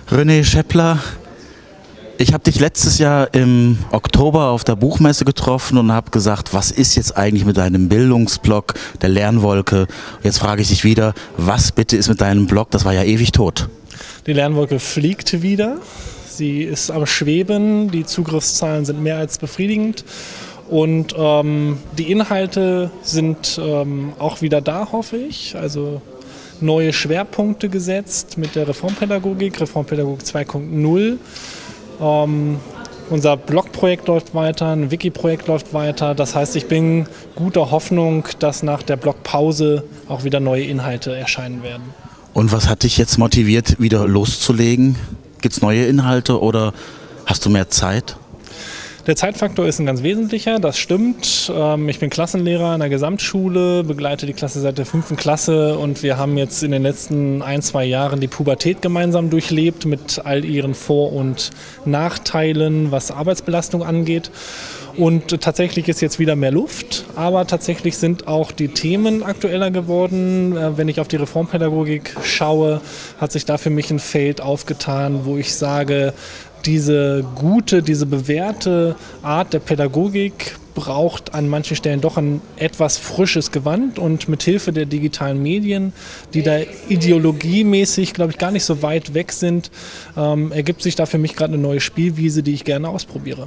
René Scheppler, ich habe dich letztes Jahr im Oktober auf der Buchmesse getroffen und habe gesagt, was ist jetzt eigentlich mit deinem Bildungsblog, der Lernwolke? Jetzt frage ich dich wieder, was bitte ist mit deinem Blog? Das war ja ewig tot. Die Lernwolke fliegt wieder. Sie ist am Schweben, die Zugriffszahlen sind mehr als befriedigend. Und die Inhalte sind auch wieder da, hoffe ich. Also neue Schwerpunkte gesetzt mit der Reformpädagogik 2.0. Unser Blogprojekt läuft weiter, ein Wiki-Projekt läuft weiter. Das heißt, ich bin guter Hoffnung, dass nach der Blogpause auch wieder neue Inhalte erscheinen werden. Und was hat dich jetzt motiviert, wieder loszulegen? Gibt es neue Inhalte oder hast du mehr Zeit? Der Zeitfaktor ist ein ganz wesentlicher, das stimmt. Ich bin Klassenlehrer in der Gesamtschule, begleite die Klasse seit der 5. Klasse und wir haben jetzt in den letzten 1-2 Jahren die Pubertät gemeinsam durchlebt mit all ihren Vor- und Nachteilen, was Arbeitsbelastung angeht. Und tatsächlich ist jetzt wieder mehr Luft, aber tatsächlich sind auch die Themen aktueller geworden. Wenn ich auf die Reformpädagogik schaue, hat sich da für mich ein Feld aufgetan, wo ich sage, diese gute, diese bewährte Art der Pädagogik braucht an manchen Stellen doch ein etwas frisches Gewand und mit Hilfe der digitalen Medien, die da ideologiemäßig, glaube ich, gar nicht so weit weg sind, ergibt sich da für mich gerade eine neue Spielwiese, die ich gerne ausprobiere.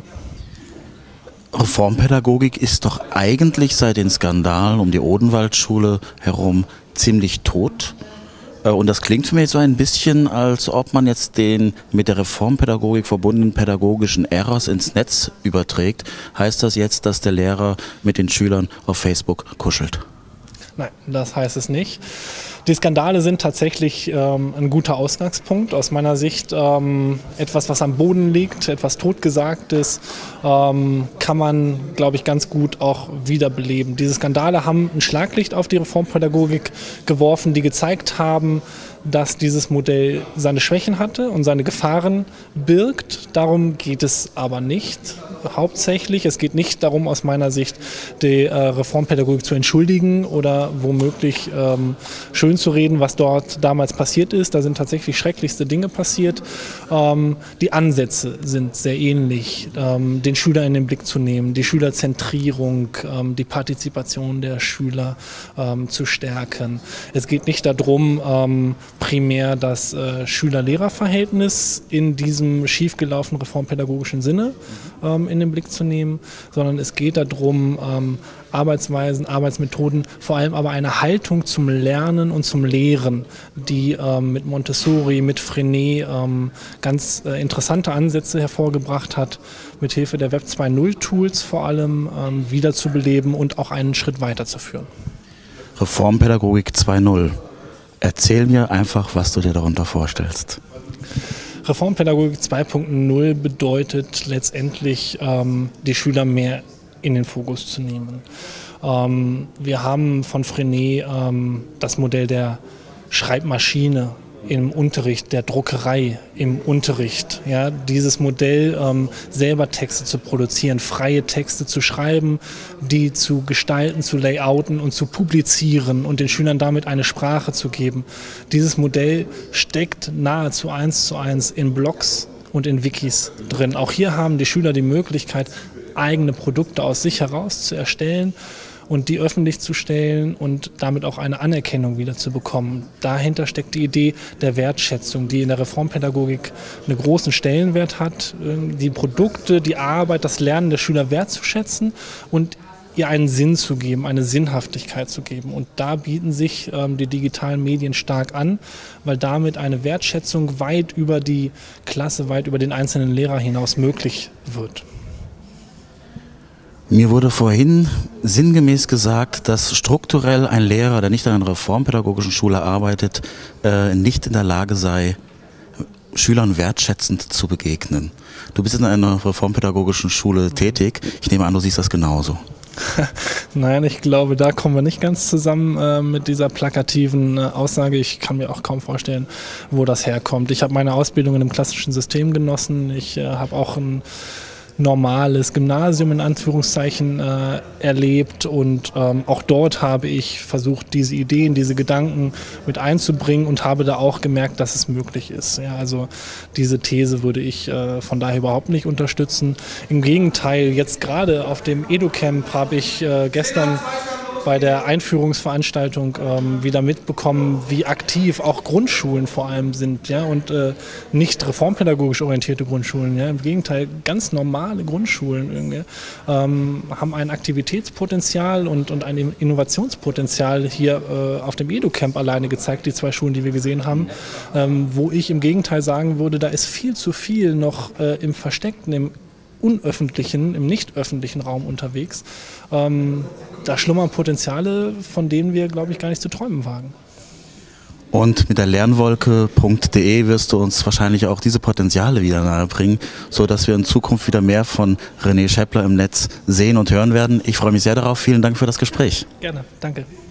Reformpädagogik ist doch eigentlich seit den Skandalen um die Odenwaldschule herum ziemlich tot. Und das klingt für mich so ein bisschen, als ob man jetzt den mit der Reformpädagogik verbundenen pädagogischen Eros ins Netz überträgt. Heißt das jetzt, dass der Lehrer mit den Schülern auf Facebook kuschelt? Nein, das heißt es nicht. Die Skandale sind tatsächlich ein guter Ausgangspunkt. Aus meiner Sicht etwas, was am Boden liegt, etwas Totgesagtes, kann man, glaube ich, ganz gut auch wiederbeleben. Diese Skandale haben ein Schlaglicht auf die Reformpädagogik geworfen, die gezeigt haben, dass dieses Modell seine Schwächen hatte und seine Gefahren birgt. Darum geht es aber nicht hauptsächlich. Es geht nicht darum, aus meiner Sicht, die Reformpädagogik zu entschuldigen oder womöglich schön zu reden, was dort damals passiert ist. Da sind tatsächlich schrecklichste Dinge passiert. Die Ansätze sind sehr ähnlich. Den Schüler in den Blick zu nehmen, die Schülerzentrierung, die Partizipation der Schüler zu stärken. Es geht nicht darum, primär das Schüler-Lehrer-Verhältnis in diesem schiefgelaufenen reformpädagogischen Sinne in den Blick zu nehmen, sondern es geht darum, Arbeitsweisen, Arbeitsmethoden, vor allem aber eine Haltung zum Lernen und zum Lehren, die mit Montessori, mit Freinet ganz interessante Ansätze hervorgebracht hat, mit Hilfe der Web 2.0 Tools vor allem wiederzubeleben und auch einen Schritt weiterzuführen. Reformpädagogik 2.0. Erzähl mir einfach, was du dir darunter vorstellst. Reformpädagogik 2.0 bedeutet letztendlich, die Schüler mehr in den Fokus zu nehmen. Wir haben von Freinet das Modell der Schreibmaschine im Unterricht, der Druckerei im Unterricht. Ja, dieses Modell, selber Texte zu produzieren, freie Texte zu schreiben, die zu gestalten, zu layouten und zu publizieren und den Schülern damit eine Sprache zu geben. Dieses Modell steckt nahezu 1:1 in Blogs und in Wikis drin. Auch hier haben die Schüler die Möglichkeit, eigene Produkte aus sich heraus zu erstellen und die öffentlich zu stellen und damit auch eine Anerkennung wieder zu bekommen. Dahinter steckt die Idee der Wertschätzung, die in der Reformpädagogik einen großen Stellenwert hat, die Produkte, die Arbeit, das Lernen der Schüler wertzuschätzen und ihr einen Sinn zu geben, eine Sinnhaftigkeit zu geben. Und da bieten sich die digitalen Medien stark an, weil damit eine Wertschätzung weit über die Klasse, weit über den einzelnen Lehrer hinaus möglich wird. Mir wurde vorhin sinngemäß gesagt, dass strukturell ein Lehrer, der nicht an einer reformpädagogischen Schule arbeitet, nicht in der Lage sei, Schülern wertschätzend zu begegnen. Du bist in einer reformpädagogischen Schule tätig. Ich nehme an, du siehst das genauso. Nein, ich glaube, da kommen wir nicht ganz zusammen mit dieser plakativen Aussage. Ich kann mir auch kaum vorstellen, wo das herkommt. Ich habe meine Ausbildung in einem klassischen System genossen. Ich habe auch ein normales Gymnasium in Anführungszeichen erlebt und auch dort habe ich versucht, diese Ideen, diese Gedanken mit einzubringen und habe da auch gemerkt, dass es möglich ist. Ja, also diese These würde ich von daher überhaupt nicht unterstützen. Im Gegenteil, jetzt gerade auf dem EduCamp habe ich gestern bei der Einführungsveranstaltung wieder mitbekommen, wie aktiv auch Grundschulen vor allem sind, ja, und nicht reformpädagogisch orientierte Grundschulen, ja, im Gegenteil, ganz normale Grundschulen irgendwie, haben ein Aktivitätspotenzial und ein Innovationspotenzial hier auf dem EduCamp alleine gezeigt, die 2 Schulen, die wir gesehen haben, wo ich im Gegenteil sagen würde, da ist viel zu viel noch im Versteckten, im unöffentlichen, im nicht öffentlichen Raum unterwegs. Da schlummern Potenziale, von denen wir, glaube ich, gar nicht zu träumen wagen. Und mit der lernwolke.de wirst du uns wahrscheinlich auch diese Potenziale wieder nahebringen, sodass wir in Zukunft wieder mehr von René Scheppler im Netz sehen und hören werden. Ich freue mich sehr darauf. Vielen Dank für das Gespräch. Gerne, danke.